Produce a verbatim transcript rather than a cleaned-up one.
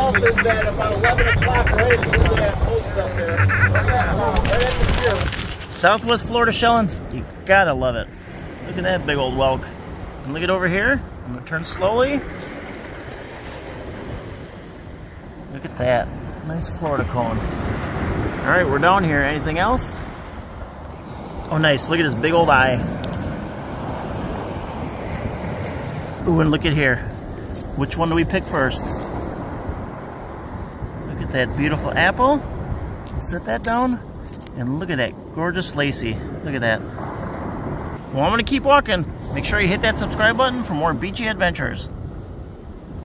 dolphins at about eleven o'clock, right at the end of that post up there. Right at the pier. Southwest Florida shelling, you gotta love it. Look at that big old whelk. And look at over here. I'm gonna turn slowly. Look at that. Nice Florida cone. All right, we're down here. Anything else? Oh, nice. Look at this big old eye. Ooh, and look at here. Which one do we pick first? Look at that beautiful apple. Set that down. And look at that gorgeous Lacey. Look at that. Well, I'm going to keep walking. Make sure you hit that subscribe button for more beachy adventures.